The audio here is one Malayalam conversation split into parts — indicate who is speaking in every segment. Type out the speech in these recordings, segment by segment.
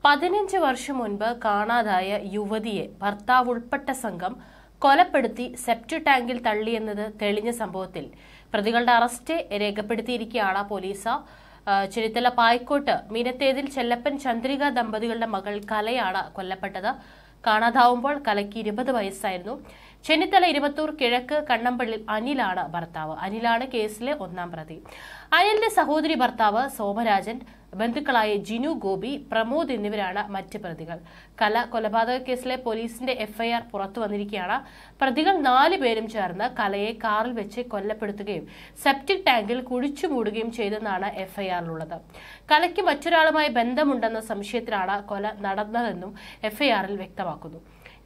Speaker 1: 15 വർഷം മുൻപ് കാണാതായ യുവതിയെ ഭർത്താവ് ഉൾപ്പെട്ട സംഘം കൊലപ്പെടുത്തി സെപ്റ്റിക് ടാങ്കിൽ തള്ളിയെന്നത് തെളിഞ്ഞ സംഭവത്തിൽ പ്രതികളുടെ അറസ്റ്റ് രേഖപ്പെടുത്തിയിരിക്കുകയാണ് പോലീസ്. ചെന്നിത്തല പായിക്കോട്ട് മീനത്തേതിൽ ചെല്ലപ്പൻ ചന്ദ്രിക ദമ്പതികളുടെ മകൾ കലയാണ് കൊല്ലപ്പെട്ടത്. കാണാതാവുമ്പോൾ കലയ്ക്ക് 20 വയസ്സായിരുന്നു. ചെന്നിത്തല ഇരുപത്തൂർ കിഴക്ക് കണ്ണമ്പള്ളിൽ അനിലാണ് ഭർത്താവ്. അനിലാണ് കേസിലെ ഒന്നാം പ്രതി. അനിലിന്റെ സഹോദരി ഭർത്താവ് സോമരാജൻ, ബന്ധുക്കളായ ജിനു, ഗോപി, പ്രമോദ് എന്നിവരാണ് മറ്റ് പ്രതികൾ. കല കൊലപാതക കേസിലെ പോലീസിന്റെ എഫ്ഐആർ പുറത്തു വന്നിരിക്കുകയാണ്. പ്രതികൾ 4 പേരും ചേർന്ന് കലയെ കാറിൽ വെച്ച് കൊല്ലപ്പെടുത്തുകയും സെപ്റ്റിക് ടാങ്കിൽ കുഴിച്ചു മൂടുകയും ചെയ്തെന്നാണ് എഫ്ഐആറിലുള്ളത്. കലയ്ക്ക് മറ്റൊരാളുമായി ബന്ധമുണ്ടെന്ന സംശയത്തിലാണ് കൊല നടന്നതെന്നും എഫ്ഐആറിൽ വ്യക്തമാക്കുന്നു.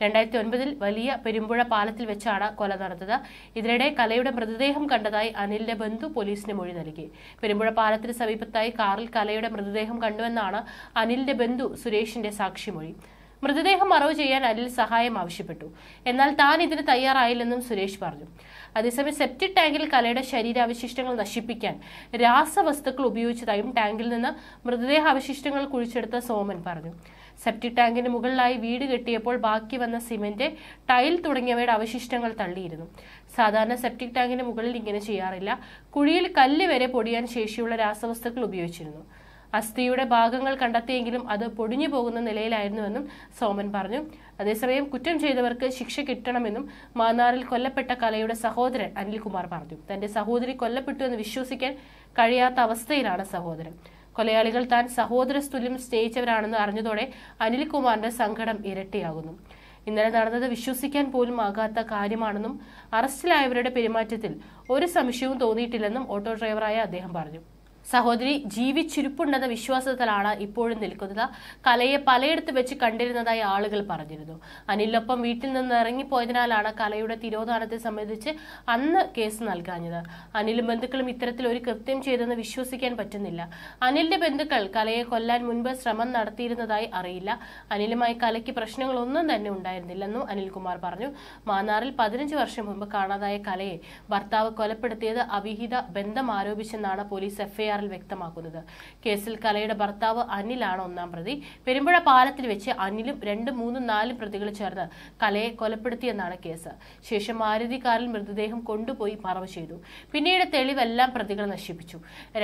Speaker 1: 2009 വലിയ പെരുമ്പുഴ പാലത്തിൽ വെച്ചാണ് കൊല നടന്നത്. ഇതിനിടെ കലയുടെ മൃതദേഹം കണ്ടതായി അനിലിന്റെ ബന്ധു പോലീസിന് മൊഴി നൽകി. പെരുമ്പുഴ പാലത്തിന് സമീപത്തായി കാറിൽ കലയുടെ മൃതദേഹം കണ്ടുവെന്നാണ് അനിലിന്റെ ബന്ധു സുരേഷിന്റെ സാക്ഷിമൊഴി. മൃതദേഹം മറവ് ചെയ്യാൻ അനിൽ സഹായം ആവശ്യപ്പെട്ടു. എന്നാൽ താൻ ഇതിന് തയ്യാറായില്ലെന്നും സുരേഷ് പറഞ്ഞു. അതേസമയം സെപ്റ്റിക് ടാങ്കിൽ കലയുടെ ശരീരാവശിഷ്ടങ്ങൾ നശിപ്പിക്കാൻ രാസവസ്തുക്കൾ ഉപയോഗിച്ചതായും ടാങ്കിൽ നിന്ന് മൃതദേഹാവശിഷ്ടങ്ങൾ കുഴിച്ചെടുത്ത സോമൻ പറഞ്ഞു. സെപ്റ്റിക് ടാങ്കിന് മുകളിലായി വീട് കെട്ടിയപ്പോൾ ബാക്കി വന്ന സിമന്റ്, ടൈൽ തുടങ്ങിയവയുടെ അവശിഷ്ടങ്ങൾ തള്ളിയിരുന്നു. സാധാരണ സെപ്റ്റിക് ടാങ്കിന് മുകളിൽ ഇങ്ങനെ ചെയ്യാറില്ല. കുഴിയിൽ കല്ല് വരെ പൊടിയാൻ ശേഷിയുള്ള രാസവസ്തുക്കൾ ഉപയോഗിച്ചിരുന്നു. അസ്ഥിയുടെ ഭാഗങ്ങൾ കണ്ടെത്തിയെങ്കിലും അത് പൊടിഞ്ഞു പോകുന്ന നിലയിലായിരുന്നുവെന്നും സോമൻ പറഞ്ഞു. അതേസമയം കുറ്റം ചെയ്തവർക്ക് ശിക്ഷ കിട്ടണമെന്നും മാന്നാറിൽ കൊല്ലപ്പെട്ട കലയുടെ സഹോദരൻ അനിൽകുമാർ പറഞ്ഞു. തന്റെ സഹോദരി കൊല്ലപ്പെട്ടു എന്ന് വിശ്വസിക്കാൻ കഴിയാത്ത അവസ്ഥയിലാണ് സഹോദരൻ. കൊലയാളികൾ താൻ സഹോദരസ്തുല്യം സ്നേഹിച്ചവരാണെന്ന് അറിഞ്ഞതോടെ അനിൽകുമാറിന്റെ സങ്കടം ഇരട്ടിയാകുന്നു. ഇന്നലെ നടന്നത് വിശ്വസിക്കാൻ പോലും ആകാത്ത കാര്യമാണെന്നും അറസ്റ്റിലായവരുടെ പെരുമാറ്റത്തിൽ ഒരു സംശയവും തോന്നിയിട്ടില്ലെന്നും ഓട്ടോ ഡ്രൈവറായ അദ്ദേഹം പറഞ്ഞു. സഹോദരി ജീവിച്ചിരിപ്പുണ്ടെന്ന വിശ്വാസത്തിലാണ് ഇപ്പോഴും നിൽക്കുന്നത്. കലയെ പലയിടത്ത് വെച്ച് കണ്ടിരുന്നതായി ആളുകൾ പറഞ്ഞിരുന്നു. അനിലിനൊപ്പം വീട്ടിൽ നിന്ന് ഇറങ്ങിപ്പോയതിനാലാണ് കലയുടെ തിരോധാനത്തെ സംബന്ധിച്ച് അന്ന് കേസ് നൽകാഞ്ഞത്. അനിലും ബന്ധുക്കളും ഇത്തരത്തിൽ ഒരു കൃത്യം ചെയ്തെന്ന് വിശ്വസിക്കാൻ പറ്റുന്നില്ല. അനിലിന്റെ ബന്ധുക്കൾ കലയെ കൊല്ലാൻ മുൻപ് ശ്രമം നടത്തിയിരുന്നതായി അറിയില്ല. അനിലുമായി കലയ്ക്ക് പ്രശ്നങ്ങളൊന്നും തന്നെ ഉണ്ടായിരുന്നില്ലെന്നും അനിൽകുമാർ പറഞ്ഞു. മാന്നാറിൽ 15 വർഷം മുമ്പ് കാണാതായ കലയെ ഭർത്താവ് കൊലപ്പെടുത്തിയത് അവിഹിത ബന്ധം ആരോപിച്ചെന്നാണ് പോലീസ് എഫ്ഐആർ വ്യക്തമാക്കുന്നത്. കേസിൽ കലയുടെ ഭർത്താവ് അനിലാണ് ഒന്നാം പ്രതി. പെരുമ്പുഴ പാലത്തിൽ വെച്ച് അനിലും 2, 3, 4 പ്രതികൾ ചേർന്ന് കലയെ കൊലപ്പെടുത്തിയെന്നാണ് കേസ്. ശേഷം മാരുതി കാറിൽ മൃതദേഹം കൊണ്ടുപോയി മറവ് ചെയ്തു. പിന്നീട് തെളിവെല്ലാം പ്രതികൾ നശിപ്പിച്ചു.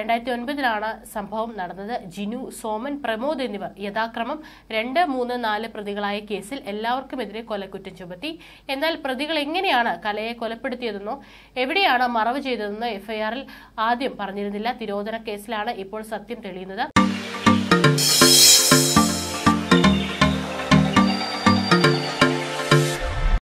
Speaker 1: 2009 സംഭവം നടന്നത്. ജിനു, സോമൻ, പ്രമോദ് എന്നിവർ യഥാക്രമം 2, 3, 4 പ്രതികളായ കേസിൽ എല്ലാവർക്കുമെതിരെ കൊലക്കുറ്റം ചുമത്തി. എന്നാൽ പ്രതികൾ എങ്ങനെയാണ് കലയെ കൊലപ്പെടുത്തിയതെന്നോ എവിടെയാണ് മറവ് ചെയ്തതെന്നോ എഫ്ഐആറിൽ ആദ്യം പറഞ്ഞിരുന്നില്ല. തിരോധന കേസിലാണ് ഇപ്പോൾ സത്യം തെളിയുന്നത്.